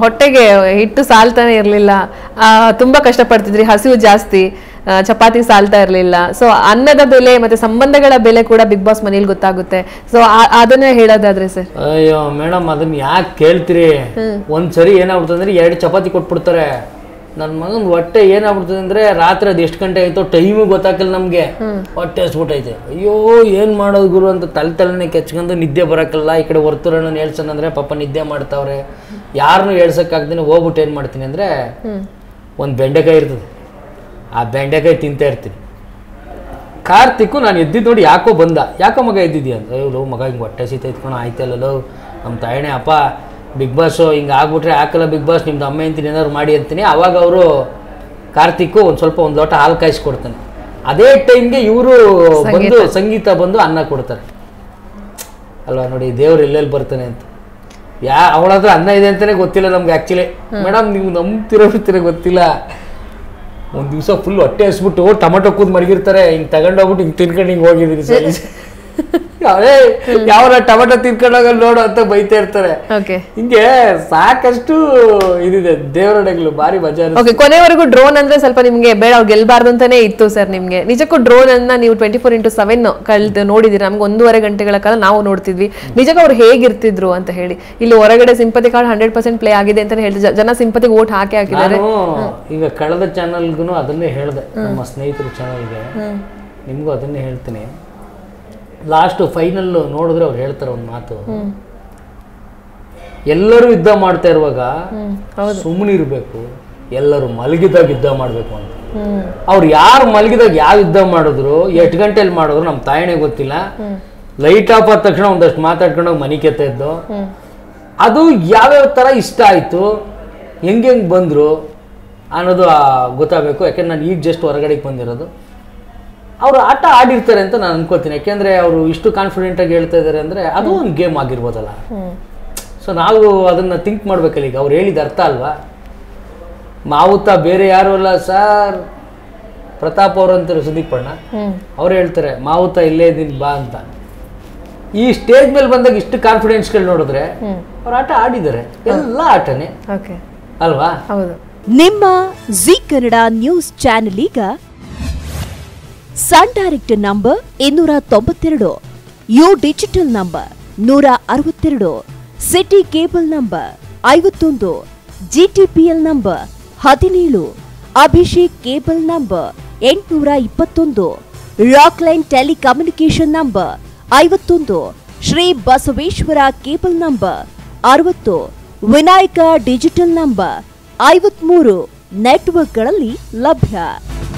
ಹೊಟ್ಟೆಗೆ ಹಿಟ್ಟು ಸಾಲ್ತಾನೆ ಇರಲಿಲ್ಲ, ತುಂಬಾ ಕಷ್ಟಪಡ್ತಿದ್ರಿ, ಹಸಿವು ಜಾಸ್ತಿ, ಚಪಾತಿ ಸಾಲ್ತಾ ಇರಲಿಲ್ಲ. ಸೊ ಅನ್ನದ ಬೆಲೆ ಮತ್ತೆ ಸಂಬಂಧಗಳ ಬೆಲೆ ಕೂಡ ಬಿಗ್ ಬಾಸ್ ಮನೇಲಿ ಗೊತ್ತಾಗುತ್ತೆ. ಸೊ ಅದನ್ನೇ ಹೇಳೋದಾದ್ರೆ ಸರ್. ಅಯ್ಯೋ ಮೇಡಮ್, ಅದನ್ನ ಯಾಕೆ ಕೇಳ್ತೀರಿ? ಒಂದ್ಸರಿ ಏನಾಗ್ಬಿಡ್ತದೆ ಅಂದ್ರೆ 2 ಚಪಾತಿ ಕೊಟ್ಬಿಡ್ತಾರೆ. ನನ್ನ ಮಗನ ಹೊಟ್ಟೆ ಏನಾಗ್ಬಿಡ್ತದೆ ಅಂದ್ರೆ ರಾತ್ರಿ ಅದು ಎಷ್ಟು ಗಂಟೆ ಆಯ್ತೋ ಟೈಮು ಗೊತ್ತಾಗಲ್ಲ ನಮ್ಗೆ, ಹೊಟ್ಟೆ ಹಸ್ಬಿಟ್ಟೈತೆ. ಅಯ್ಯೋ ಏನ್ ಮಾಡೋದು ಗುರು ಅಂತ ತಲೆನೇ ಕೆಚ್ಕೊಂಡು ನಿದ್ದೆ ಬರೋಕ್ಕಲ್ಲ. ಈ ಕಡೆ ವರ್ತುರನ್ನ ಹೇಳ್ಸೋಣಂದ್ರೆ ಪಾಪ ನಿದ್ದೆ ಮಾಡ್ತಾವ್ರೆ, ಯಾರನ್ನೂ ಹೇಳ್ಸಕ್ಕಾಗ್ದೇನೆ ಹೋಗ್ಬಿಟ್ಟು ಏನು ಮಾಡ್ತೀನಿ ಅಂದರೆ ಒಂದು ಬೆಂಡೆಕಾಯಿ ಇರ್ತದೆ, ಆ ಬೆಂಡೆಕಾಯಿ ತಿಂತಾ ಇರ್ತೀನಿ. ಕಾರ್ತಿಕ್ಕು ನಾನು ಎದ್ದಿದ್ದು ನೋಡಿ ಯಾಕೋ ಬಂದ, ಯಾಕೋ ಮಗ ಎದ್ದಿದ್ಯಾ ಅಂತ. ಅಯ್ಯೋ ಮಗ ಹಿಂಗೆ ಹೊಟ್ಟೆ ಸೀತ ಇತ್ಕೊಂಡು ಆಯ್ತಲ್ಲೋ ನಮ್ಮ ತಾಯಣೆ ಅಪ್ಪ ಬಿಗ್ ಬಾಸು ಹಿಂಗೆ ಆಗ್ಬಿಟ್ರೆ ಹಾಕಲ್ಲ ಬಿಗ್ ಬಾಸ್, ನಿಮ್ದು ಅಮ್ಮ ಅಂತೀನಿ ಏನಾದ್ರು ಮಾಡಿ ಅಂತೀನಿ. ಆವಾಗ ಅವರು ಕಾರ್ತಿಕ್ಕು ಒಂದು ಲೋಟ ಹಾಲು ಕಾಯಿಸ್ಕೊಡ್ತಾನೆ. ಅದೇ ಟೈಮ್ಗೆ ಇವರು ಬಂದು ಸಂಗೀತ ಬಂದು ಅನ್ನ ಕೊಡ್ತಾರೆ ಅಲ್ವಾ. ನೋಡಿ ದೇವ್ರು ಎಲ್ಲೆಲ್ಲಿ ಬರ್ತಾನೆ ಅಂತ. ಅವಳ ಹತ್ರ ಅನ್ನ ಇದೆ ಅಂತಲೇ ಗೊತ್ತಿಲ್ಲ ನಮ್ಗೆ ಆ್ಯಕ್ಚುಲಿ. ಮೇಡಮ್ ನೀವು ನಂಬ್ತಿರೋ ಗೊತ್ತಿಲ್ಲ. ಒಂದು ದಿವಸ ಫುಲ್ ಹೊಟ್ಟೆ ಹಸ್ಬಿಟ್ಟು ಟೊಮೆಟೊ ಕೂದ್ ಮಡಗಿರ್ತಾರೆ, ಹಿಂಗೆ ತಗೊಂಡೋಗ್ಬಿಟ್ಟು ಹಿಂಗೆ ತಿನ್ಕೊಂಡು ಹಿಂಗೆ ಹೋಗಿದ್ದೀನಿ ಸರ್. ಅವೇ ಯಾವ ಟೊಮೆಟೊ ತಿನ್ಕೊಂಡೋಗಲ್ಲ ನೋಡು ಅಂತ ಬೈತಾ ಇರ್ತಾರೆ. ಹಿಂಗೆ ಸಾಕಷ್ಟು ಇದಿದೆ ದೇವರಡೆಗಳು, ಭಾರಿ ಮಜಾ. ಕೊನೆವರೆಗೂ ಡ್ರೋನ್ ಅಂದ್ರೆ ಸ್ವಲ್ಪ ನಿಮ್ಗೆ ಬೇಡ, ಅವ್ರು ಗೆಲ್ಬಾರ್ದು ಅಂತಾನೆ ಇತ್ತು ಸರ್ ನಿಮ್ಗೆ. ನಿಜಕ್ಕೂ ಡ್ರೋನ್ ಅನ್ನ ನೀವು 24x7 ಕಳೆದು ನೋಡಿದಿರಿ. ನಮ್ಗೆ 1.5 ಗಂಟೆಗಳ ಕಾಲ ನಾವು ನೋಡ್ತಿದ್ವಿ. ನಿಜಕ್ಕೂ ಅವ್ರು ಹೇಗಿರ್ತಿದ್ರು ಅಂತ ಹೇಳಿ. ಇಲ್ಲಿ ಹೊರಗಡೆ ಸಿಂಪತಿ ಕಾರ್ಡ್ 100% ಪ್ಲೇ ಆಗಿದೆ ಅಂತ ಹೇಳ್ತಿದ್ರು, ಜನ ಸಿಂಪತಿಗೆ ವೋಟ್ ಹಾಕಿದ್ದಾರೆ. ಈಗ ಕಳೆದ ಚಾನಲ್ಗೂ ಅದನ್ನೇ ಹೇಳಿದೆ, ನಮ್ಮ ಸ್ನೇಹಿತರ ಚಾನಲ್ಗೆ, ನಿಮ್ಗೂ ಅದನ್ನೇ ಹೇಳ್ತೀನಿ. ಲಾಸ್ಟ್ ಫೈನಲ್ ನೋಡಿದ್ರೆ ಅವ್ರು ಹೇಳ್ತಾರೆ ಒಂದು ಮಾತು, ಎಲ್ಲರೂ ಯುದ್ಧ ಮಾಡ್ತಾ ಇರುವಾಗ ಸುಮ್ಮನಿರ್ಬೇಕು, ಎಲ್ಲರೂ ಮಲಗಿದಾಗ ಯುದ್ಧ ಮಾಡ್ಬೇಕು ಅಂತ. ಅವ್ರು ಯಾರು ಮಲಗಿದಾಗ ಯಾವ ಯುದ್ಧ ಮಾಡಿದ್ರು, 8 ಗಂಟೆಲಿ ಮಾಡಿದ್ರು ನಮ್ಮ ತಾಯಣೆ ಗೊತ್ತಿಲ್ಲ. ಲೈಟ್ ಆಫ್ ಆದ ತಕ್ಷಣ ಒಂದಷ್ಟು ಮಾತಾಡ್ಕೊಂಡೋಗಿ ಮನೆ ಕೆತ್ತ ಇದ್ದು. ಅದು ಯಾವ್ಯಾವ ಥರ ಇಷ್ಟ ಆಯಿತು, ಹೆಂಗೆ ಬಂದರು ಅನ್ನೋದು ಗೊತ್ತಾಗಬೇಕು. ಯಾಕೆಂದ್ರೆ ನಾನು ಈಗ ಜಸ್ಟ್ ಹೊರಗಡೆಗೆ ಬಂದಿರೋದು. ಅವರು ಆಟ ಆಡಿರ್ತಾರೆ ಅಂತ ನಾನು ಅನ್ಕೋತೀನಿ. ಯಾಕೆಂದರೆ ಅವರು ಇಷ್ಟು ಕಾನ್ಫಿಡೆಂಟಾಗಿ ಹೇಳ್ತಾ ಇದ್ದಾರೆ ಅಂದರೆ ಅದು ಒಂದು ಗೇಮ್ ಆಗಿರ್ಬೋದಲ್ಲ. ಸೊ ನಾವು ಅದನ್ನು ಥಿಂಕ್ ಮಾಡ್ಬೇಕಲ್ಲ. ಈಗ ಅವ್ರು ಹೇಳಿದ ಅರ್ಥ ಅಲ್ವಾ. ಮಾವುತ ಬೇರೆ ಯಾರು ಅಲ್ಲ ಸರ್, ಪ್ರತಾಪ್ ಅವರು ಅಂತಾರೆ, ಸುದೀಪ್ ಅಣ್ಣ ಅವ್ರು ಹೇಳ್ತಾರೆ ಮಾವುತ ಇಲ್ಲೇ ಇದ್ದೀನಿ ಬಾ ಅಂತ. ಈ ಸ್ಟೇಜ್ ಮೇಲೆ ಬಂದಾಗ ಇಷ್ಟು ಕಾನ್ಫಿಡೆನ್ಸ್ಗಳು ನೋಡಿದ್ರೆ ಅವ್ರು ಆಟ ಆಡಿದ್ದಾರೆ, ಎಲ್ಲ ಆಟನೇ ಅಲ್ವಾ. ನಿಮ್ಮ ಜೀ ಕನ್ನಡ ನ್ಯೂಸ್ ಚಾನೆಲ್ ಈಗ sun direct number 292, U digital number 162, city cable number 51, GTPL number 17, Abhishek cable number 821, rock line telecommunication number 51, Shri Basaveshwara cable number 60, Vinayaka digital number 53 ನೆಟ್ವರ್ಕ್ಗಳಲ್ಲಿ ಲಭ್ಯ.